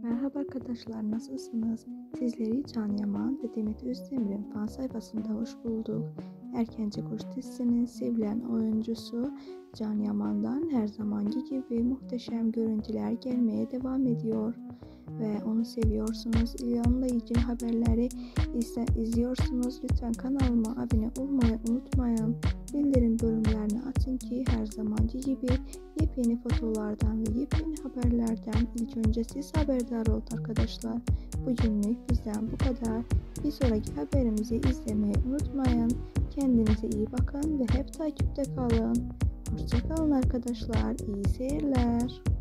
Merhaba arkadaşlar, nasılsınız? Sizleri Can Yaman ve Demet Özdemir'in fan sayfasında hoş bulduk. Erkenci Kuş dizisinin sevilen oyuncusu Can Yaman'dan her zamanki gibi muhteşem görüntüler gelmeye devam ediyor. Ve onu seviyorsunuz, onunla ilgili haberleri izliyorsunuz. Lütfen kanalıma abone olmayı unutmayın. Bildirim bölümlerini açın ki her zamanki gibi yepyeni fotolardan ve yepyeni haberlerden ilk önce siz haberdar olun arkadaşlar. Bugünlük bizden bu kadar. Bir sonraki haberimizi izlemeyi unutmayın. Kendinize iyi bakın ve hep takipte kalın. Hoşça kalın arkadaşlar. İyi seyirler.